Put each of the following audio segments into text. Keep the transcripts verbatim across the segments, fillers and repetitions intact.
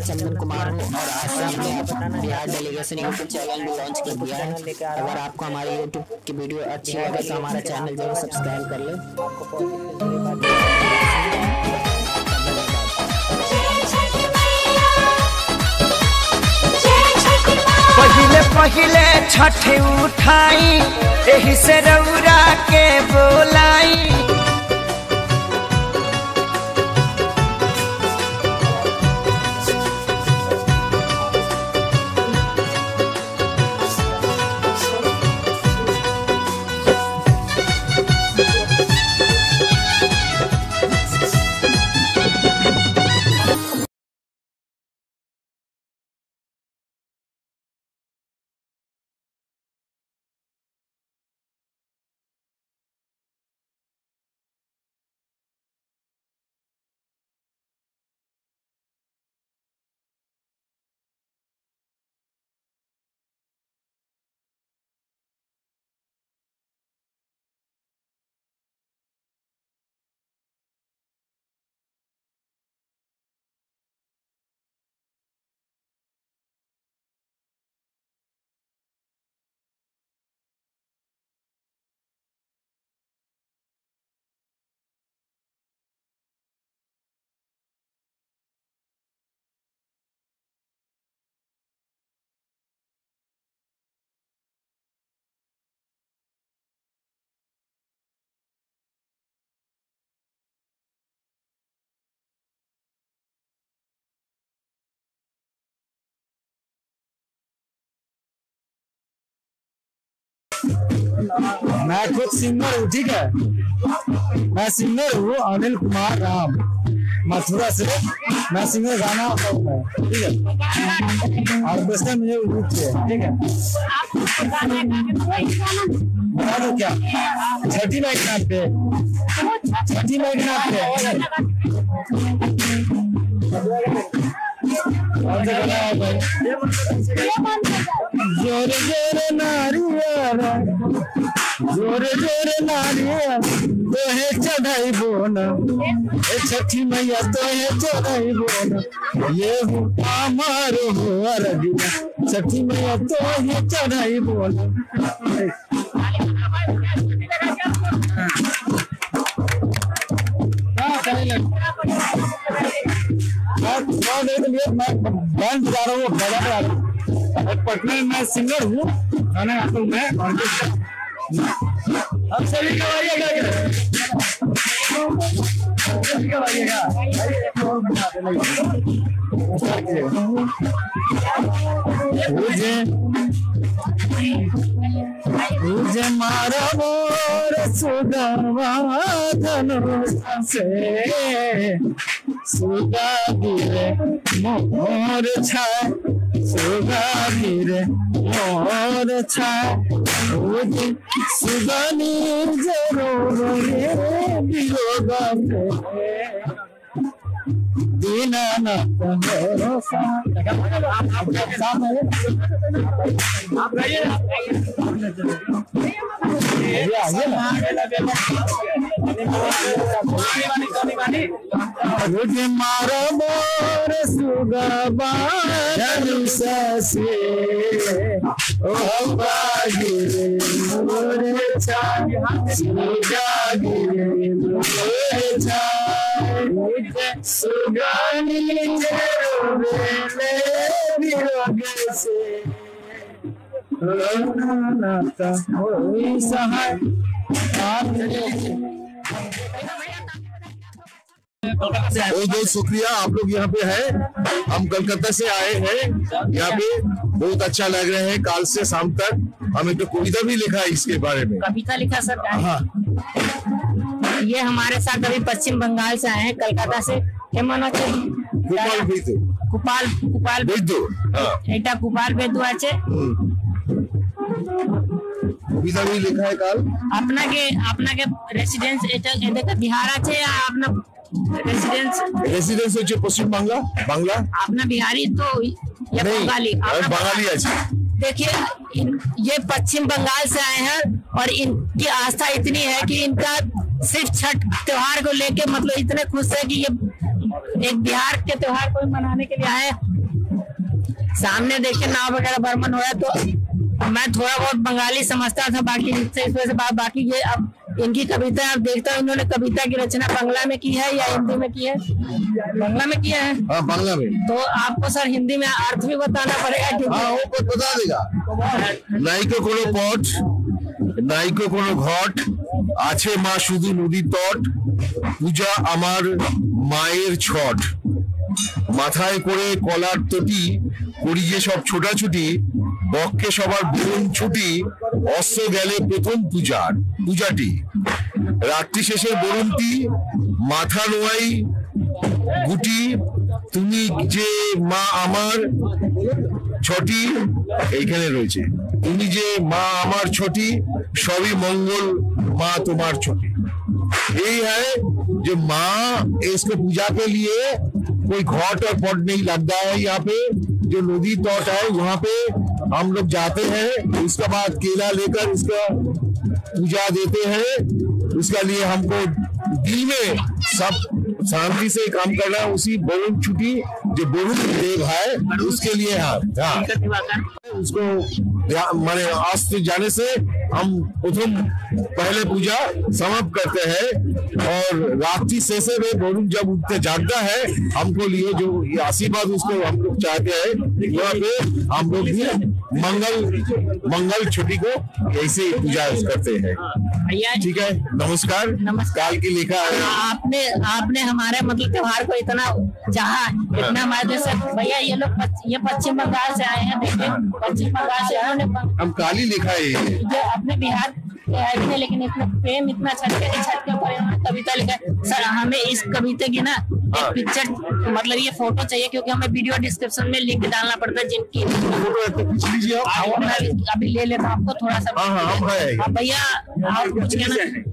चंदन कुमार हूँ और आज से हमने बिहार डेलीगेशन यूट्यूब चैनल भी लॉन्च कर दिया है। अगर आपको हमारी यूट्यूब की वीडियो अच्छी लगे तो हमारा चैनल जरूर सब्सक्राइब कर ले। पहिले पहिले छठ उठाई एही से रउरा के बोलाई। मैं खुद सिंगर हूँ, ठीक है। मैं सिंगर हूँ अनिल कुमार राम, मथुरा से। मैं सिंगर गाना गाऊंगा, ठीक है। और वैसे मुझे रुचि है, ठीक है। बता दो क्या छठी माई के नाम पे, छठी माई के नाम पे जोरे जोरे नारियल, जोरे जोरे नारियल तोहे चढ़ाई बोना, छठी मैया तोहे चढ़ाई बोना। ये हमार हो अरदिया, छठी मैया तोहे चढ़ाई बोना। मैं बैंड बजा रहा हूँ, बजा रहा हूँ। पटना में मैं सिंगर हूँ, गाना गाता हूँ मैं। अब सभी गवाइएगा, गवाइएगा मुझे मारा मोर सुगवा धनुष से, सुगा गिरे मोर छाय, सुगा गिरे मोर छाय। सुगनी जरूर वियोग दीनानाथ हो मुझे मारो मोर सुगवा धनुष से, ओ गिरे मोर छाय, सुगा गिरे मोर छाय। सुगानी वियोग से सहाय। बहुत बहुत शुक्रिया, आप लोग यहाँ पे हैं। हम कलकत्ता से आए हैं, यहाँ पे बहुत अच्छा लग रहा है। काल से शाम तक हम एक तो कविता भी लिखा है इसके बारे में। कविता लिखा सर? हाँ। ये हमारे साथ अभी पश्चिम बंगाल से आए हैं, कलकत्ता से। कुपाल बेदू, कुपाल कुपाल बेदू, এটা कुपाल बेदू আছে। कविता भी लिखा है काल। अपना के अपना के रेसिडेंस এটা এদিকে বিহার আছে या अपना रेसिडेंस? रेसिडेंस হচ্ছে পশ্চিম বাংলা। বাংলা अपना बिहारी तो या बंगाली? बंगाली আছে। देखिए ये पश्चिम बंगाल से आए हैं और इनकी आस्था इतनी है कि इनका सिर्फ छठ त्योहार को लेके मतलब इतने खुश है कि ये एक बिहार के त्योहार को मनाने के लिए आए। सामने देखे नाव वगैरह बर्मन हो रहा है, तो मैं थोड़ा बहुत बंगाली समझता था, बाकी इससे इस वजह से बात बाकी ये अब इनकी कविता आप देखता हूँ, इन्होंने कविता की रचना बांग्ला में की है या हिंदी में की है? बांग्ला में किया है। हाँ, बांग्ला में। तो आपको सर हिंदी में अर्थ भी बताना पड़ेगा कि हाँ, वो बता देगा। नाइको कोनो पट, नाइको कोनो घट, आछे मा शुधु नदी तट, पूजा आमार माয়ের ছট, মাথায় করে কলার তটি, করি যে সব ছোটাছুটি, বক্ষে সবার বরুণ ছুটি, অস্ত্র গেলে প্রথম পূজার পূজাটি, রাত্রি শেষে বরুণটি, মাথা নোয়াই গুটি, তুমি যে মা আমার ছটি, এইখানে রয়েছে, তুমি যে মা আমার ছটি, সবই মঙ্গল মা তোমার ছটি। यही है जो माँ, इसको पूजा के लिए कोई घाट और पट नहीं लगता है। यहाँ पे जो नदी तट है वहाँ पे हम लोग जाते हैं, उसके बाद केला लेकर इसका पूजा देते हैं। उसके लिए हमको दिल में सब शांति से काम करना है। उसी वरुण छुट्टी जो वरुण देव है उसके लिए हाँ, हाँ। उसको माने अस्त जाने से हम प्रथम पहले पूजा समाप्त करते हैं और रात्रि शेषे में वरुण जब उठते जागता है हमको लिए जो आशीर्वाद उसको हम लोग चाहते हैं। यहाँ पे हम लोग भी मंगल मंगल छुट्टी को ऐसे पूजा करते हैं। ठीक है, नमस्कार। नमस्कार की लिखा है। आपने आपने हमारे मतलब त्योहार को इतना चाहा, इतना हमारे देश से। भैया ये लोग ये पश्चिम बंगाल से आए हैं, देखिए पश्चिम बंगाल से उन्होंने हम काली लिखा है जो अपने बिहार के है भी नहीं, लेकिन इतना प्रेम इतना छठ के छठ के ऊपर इन्होंने कविता लिखा है। सर हमें इस कविता की ना एक पिक्चर मतलब ये फोटो चाहिए, क्योंकि हमें वीडियो डिस्क्रिप्शन में लिंक डालना पड़ता है जिनकी फोटो। मैं अभी ले लेता हूँ आपको थोड़ा सा भैया, और कुछ कहना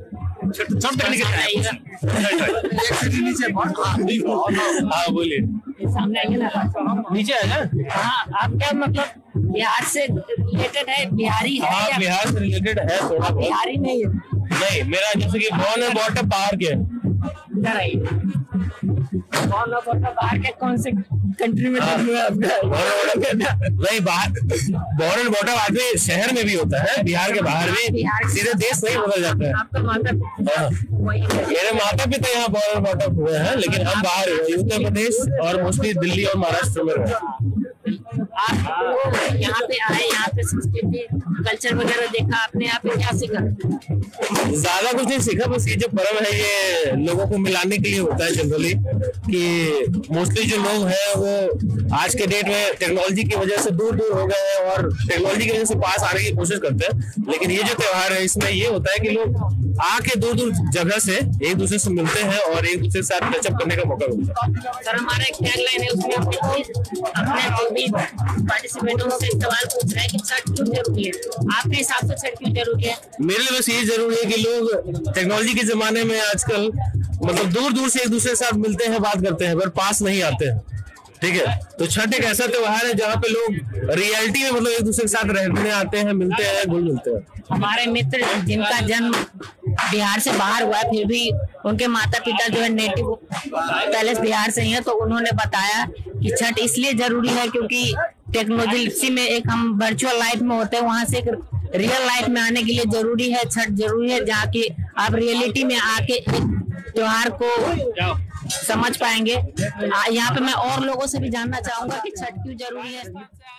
हाँ बोलिए, सामने आइए ना, नीचे है ना। हाँ, आप क्या मतलब बिहार से रिलेटेड है, बिहारी है? हाँ, बिहार से रिलेटेड है थोड़ा। बिहारी नहीं है? नहीं, मेरा जैसे कि बॉर्न है बॉटम बाहर के। इधर आइए। बॉर्न और बॉटम बाहर के कौन से कंट्री में? नहीं, बाहर बॉर्न एंड बॉटम आदमी शहर में भी होता है, बिहार के बाहर भी, सीधे देश नहीं बदल जाता है। आपका माता मेरे माता पिता यहाँ बॉर्न एंड बॉटम हुए हैं, लेकिन हम बाहर उत्तर प्रदेश और मोस्टली दिल्ली और महाराष्ट्र में रहे। आप यहाँ पे आए, यहाँ पे संस्कृति कल्चर वगैरह देखा आपने, यहाँ पे क्या सीखा? ज्यादा कुछ नहीं सीखा, बस ये जो पर्व है ये लोगों को मिलाने के लिए होता है जनरली, कि मोस्टली जो लोग हैं वो आज के डेट में टेक्नोलॉजी की वजह से दूर दूर हो गए हैं और टेक्नोलॉजी की वजह से पास आने की कोशिश करते हैं। लेकिन ये जो त्योहार है इसमें ये होता है कि लोग आके दूर दूर जगह से एक दूसरे से मिलते हैं और एक दूसरे के साथ टचअप करने का मौका मिलता है। सर हमारा एक टैगलाइन है, उसमें अपने जो भी पार्टिसिपेंटों से सवाल पूछ रहे हैं कि छठ क्यों जरूरी है, आपके हिसाब से छठ क्यों जरूरी है? मेरे लिए बस ये जरूरी है कि लोग टेक्नोलॉजी के जमाने में आजकल मतलब दूर दूर से एक दूसरे के साथ मिलते हैं, बात करते हैं, पर पास नहीं आते हैं। ठीक है, तो छठ एक ऐसा त्योहार है जहाँ पे लोग रियलिटी में मतलब एक दूसरे के साथ रहने आते हैं, मिलते हैं, घुल मिलते हैं। हमारे मित्र जिनका जन्म बिहार से बाहर हुआ फिर भी उनके माता पिता जो है नेटिव पहले बिहार से ही है, तो उन्होंने बताया कि छठ इसलिए जरूरी है क्योंकि टेक्नोलॉजी में एक हम वर्चुअल लाइफ में होते हैं, वहां से एक रियल लाइफ में आने के लिए जरूरी है छठ जरूरी है, जहाँ की आप रियलिटी में आके एक त्योहार को समझ पाएंगे। यहाँ पे मैं और लोगों से भी जानना चाहूंगा कि छठ क्यों जरूरी है।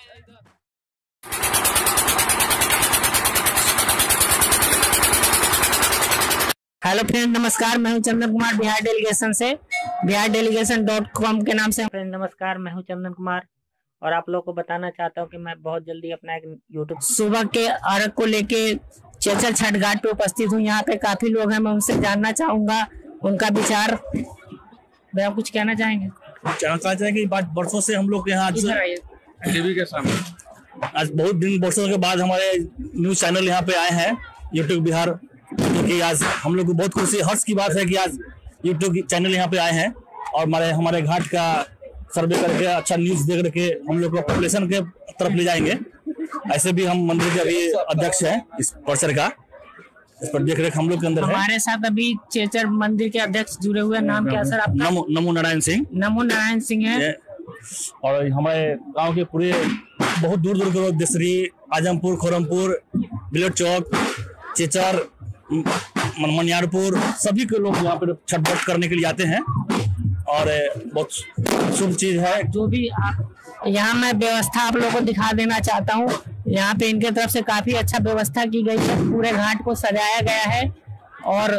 हेलो फ्रेंड, नमस्कार। मैं हूं चंदन कुमार बिहार डेलीगेशन से, बिहार डेलीगेशन डॉट कॉम के नाम से। फ्रेंड नमस्कार, मैं हूं चंदन कुमार और आप लोगों को बताना चाहता हूं कि मैं बहुत जल्दी अपना एक यूट्यूब सुबह के अर्घ को लेके चेचर छठ घाट पे उपस्थित हूं। यहाँ पे काफी लोग हैं, मैं उनसे जानना चाहूंगा उनका विचार। भैया कुछ कहना चाहेंगे? कहना चाहेंगे कि बरसों से हम लोग यहाँ टीवी के सामने आज बहुत दिन वर्षों के बाद हमारे न्यूज चैनल यहाँ पे आए हैं यूट्यूब बिहार, क्योंकि आज हम लोग को बहुत खुशी हर्ष की बात है कि आज यूट्यूब चैनल यहाँ पे आए हैं और हमारे हमारे घाट का सर्वे करके अच्छा न्यूज देख करके हम लोग को पॉपुलेशन के तरफ ले जाएंगे। ऐसे भी हम मंदिर के अभी अध्यक्ष हैं इस परिसर का, इस पर देख रेख हम लोग के अंदर है। हमारे साथ अभी चेचर मंदिर के अध्यक्ष जुड़े हुए हैं। नाम क्या सर आपका? नमो नमो नारायण सिंह। नमो नारायण सिंह है। और हमारे गांव के पूरे बहुत दूर दूर के लोग देसरी, आजमपुर, खोरमपुर, बिलोट चौक, चेचर, मनियारपुर, सभी के लोग यहाँ पे छठ व्रत करने के लिए आते हैं और बहुत शुभ चीज है। जो भी आप यहाँ मैं व्यवस्था आप लोगों को दिखा देना चाहता हूँ। यहाँ पे इनके तरफ से काफी अच्छा व्यवस्था की गई है, पूरे घाट को सजाया गया है और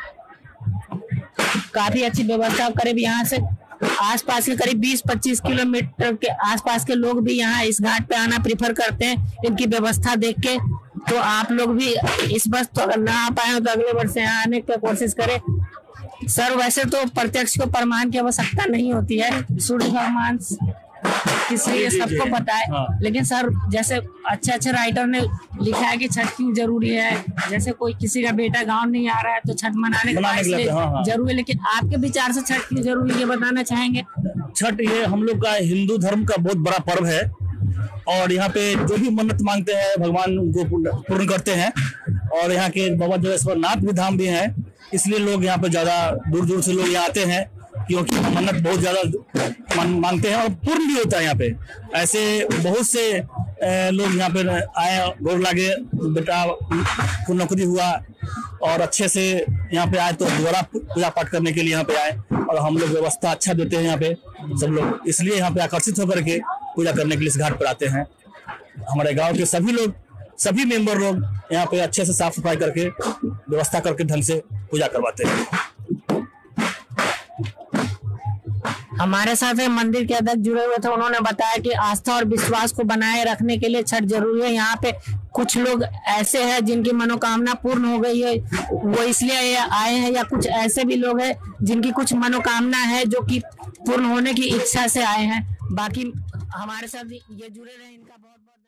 काफी अच्छी व्यवस्था। करीब यहाँ से आसपास के करीब बीस पच्चीस किलोमीटर के आसपास के लोग भी यहाँ इस घाट पे आना प्रीफर करते हैं इनकी व्यवस्था देख के। तो आप लोग भी इस वर्ष तो अगर ना आ पाए हो तो अगले वर्ष यहाँ आने की कोशिश करें। सर वैसे तो प्रत्यक्ष को प्रमाण की आवश्यकता नहीं होती है, सूर्य भगवान इसलिए सबको पता है। हाँ। लेकिन सर जैसे अच्छे अच्छे राइटर ने लिखा है कि छठ क्यों जरूरी है, जैसे कोई किसी का बेटा गांव नहीं आ रहा है तो छठ मनाने के हाँ। जरूरी है, लेकिन आपके विचार से छठ क्यों जरूरी है बताना चाहेंगे? छठ ये हम लोग का हिंदू धर्म का बहुत बड़ा पर्व है और यहाँ पे जो भी मन्नत मांगते हैं भगवान उनको पूर्ण करते हैं और यहाँ के बाबा जलेश्वर नाथ भी धाम भी है, इसलिए लोग यहाँ पे ज्यादा दूर दूर से लोग यहाँ आते हैं क्योंकि मन्नत बहुत ज्यादा मांगते हैं और पूर्ण भी होता है। यहाँ पे ऐसे बहुत से लोग यहाँ पे आए, गौर लागे बेटा को नौकरी हुआ और अच्छे से यहाँ पे आए तो दोबारा पूजा पाठ करने के लिए यहाँ पे आए और हम लोग व्यवस्था अच्छा देते हैं यहाँ पे सब लोग, इसलिए यहाँ पे आकर्षित होकर के पूजा करने के लिए इस घाट पर आते हैं। हमारे गाँव के सभी लोग, सभी मेंबर लोग यहाँ पे अच्छे से साफ सफाई करके व्यवस्था करके ढंग से पूजा करवाते हैं। हमारे साथ मंदिर के अध्यक्ष जुड़े हुए थे, उन्होंने बताया कि आस्था और विश्वास को बनाए रखने के लिए छठ जरूरी है। यहाँ पे कुछ लोग ऐसे हैं जिनकी मनोकामना पूर्ण हो गई है, वो इसलिए आए हैं, या कुछ ऐसे भी लोग हैं जिनकी कुछ मनोकामना है जो कि पूर्ण होने की इच्छा से आए हैं। बाकी हमारे साथ ये जुड़े रहे, इनका बहुत बहुत